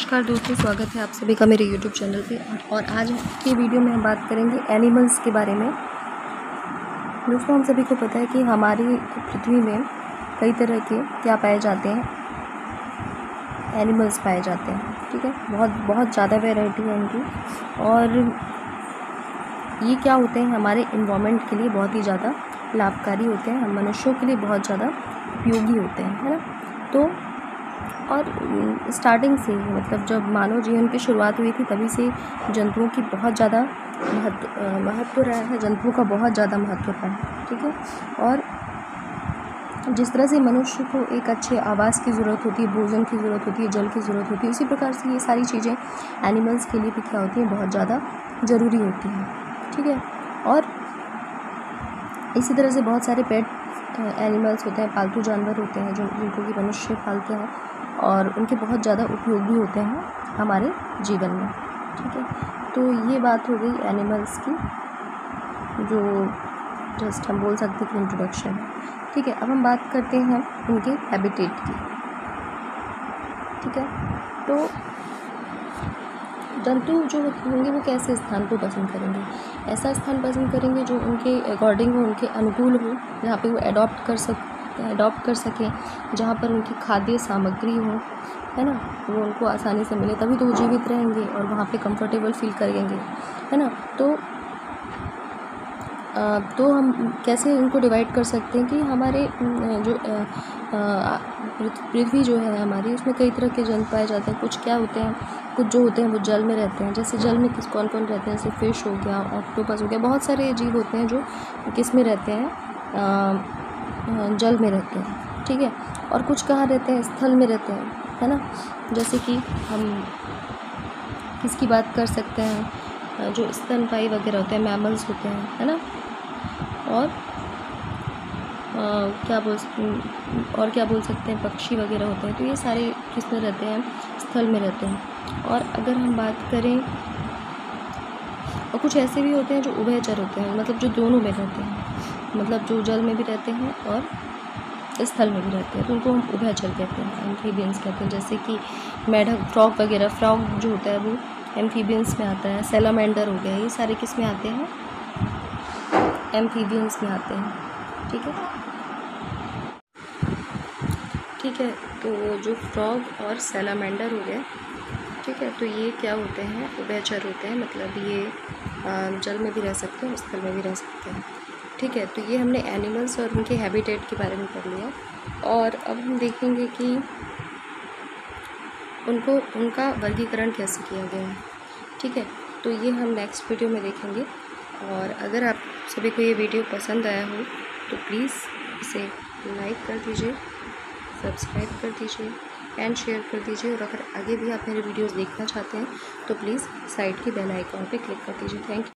नमस्कार दोस्तों, स्वागत है आप सभी का मेरे YouTube चैनल पे। और आज की वीडियो में हम बात करेंगे एनिमल्स के बारे में। दोस्तों, हम सभी को पता है कि हमारी पृथ्वी में कई तरह के क्या पाए जाते हैं, एनिमल्स पाए जाते हैं। ठीक है, बहुत ज़्यादा वैरायटी है इनकी। और ये क्या होते हैं, हमारे इन्वायरमेंट के लिए बहुत ही ज़्यादा लाभकारी होते हैं, हम मनुष्यों के लिए बहुत ज़्यादा उपयोगी होते हैं, है ना। तो और स्टार्टिंग से ही, मतलब जब मानव जीवन की शुरुआत हुई थी तभी से जंतुओं की बहुत ज़्यादा महत्व रहा है, जंतुओं का बहुत ज़्यादा महत्व रहा है। ठीक है, और जिस तरह से मनुष्य को एक अच्छे आवास की ज़रूरत होती है, भोजन की ज़रूरत होती है, जल की ज़रूरत होती है, उसी प्रकार से ये सारी चीज़ें एनिमल्स के लिए भी क्या होती हैं, बहुत ज़्यादा ज़रूरी होती हैं। ठीक है, और इसी तरह से बहुत सारे पेट एनिमल्स होते हैं, पालतू जानवर होते हैं जिनको कि मनुष्य पालते हैं और उनके बहुत ज़्यादा उपयोगी होते हैं हमारे जीवन में। ठीक है, तो ये बात हो गई एनिमल्स की, जो जस्ट हम बोल सकते हैं कि इंट्रोडक्शन है। ठीक है, अब हम बात करते हैं उनके हैबिटेट की। ठीक है, तो जंतु जो होंगे वो कैसे स्थान को पसंद करेंगे, ऐसा स्थान पसंद करेंगे जो उनके अकॉर्डिंग हो, उनके अनुकूल हो, जहाँ पे वो अडॉप्ट कर सकें, जहाँ पर उनकी खाद्य सामग्री हो, है ना, वो उनको आसानी से मिले, तभी तो वो जीवित रहेंगे और वहाँ पे कंफर्टेबल फील करेंगे, है ना। तो हम कैसे उनको डिवाइड कर सकते हैं कि हमारे जो पृथ्वी जो है हमारी, उसमें कई तरह के जंतु पाए जाते हैं। कुछ क्या होते हैं, कुछ जो होते हैं वो जल में रहते हैं। जैसे जल में कौन कौन रहते हैं, जैसे फ़िश हो गया, ऑक्टोपस हो गया, बहुत सारे जीव होते हैं जो किस में रहते हैं, जल में रहते हैं। ठीक है, और कुछ कहाँ रहते हैं, स्थल में रहते हैं, है ना। जैसे कि हम किसकी बात कर सकते हैं, जो स्तनपायी वगैरह होते हैं, मैमल्स होते हैं, है ना। और क्या बोल सकते हैं, पक्षी वगैरह होते हैं। तो ये सारे किस में रहते हैं, स्थल में रहते हैं। और अगर हम बात करें, और कुछ ऐसे भी होते हैं जो उभयचर होते हैं, मतलब जो दोनों में रहते हैं, मतलब जो जल में भी रहते हैं और स्थल में भी रहते हैं, तो उनको हम उभयचर कहते हैं, एम्फीबियंस कहते हैं। जैसे कि मेढक, फ्रॉग वगैरह, फ्रॉग जो होता है वो एम्फीबियंस में आता है। सैलामेंडर हो गया, ये सारे किस में आते हैं, एम्फीबियंस में आते हैं। ठीक है, तो जो फ्रॉग और सैलामेंडर हो गए, ठीक है, तो ये क्या होते हैं, उभयचर होते हैं, मतलब ये जल में भी रह सकते हैं और स्थल में भी रह सकते हैं। ठीक है, तो ये हमने एनिमल्स और उनके हैबिटेट के बारे में पढ़ लिया। और अब हम देखेंगे कि उनका वर्गीकरण कैसे किया गया है। ठीक है, तो ये हम नेक्स्ट वीडियो में देखेंगे। और अगर आप सभी को ये वीडियो पसंद आया हो तो प्लीज़ इसे लाइक कर दीजिए, सब्सक्राइब कर दीजिए एंड शेयर कर दीजिए। और अगर आगे भी आप मेरे वीडियोस देखना चाहते हैं तो प्लीज़ साइड की बेल आइकॉन पे क्लिक कर दीजिए। Thank you.